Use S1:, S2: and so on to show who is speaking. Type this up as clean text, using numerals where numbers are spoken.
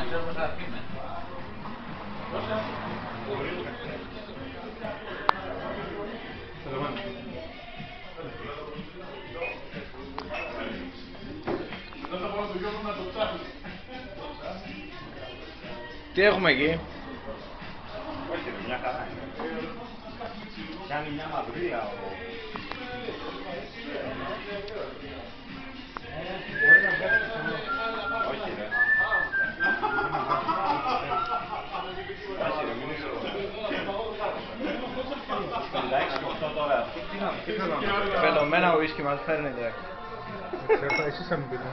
S1: Τι έχουμε εκεί?
S2: Όχι, μια χαρά είναι. Κάνει μια μαυρίλα Όχι ρε. Όχι ρε, μην είσαι εντάξει και αυτό τώρα. Τι θέλω να πω.
S1: Φαινομένα ουίσκι μας φέρνετε.
S3: Εσείς θα μου πείτε.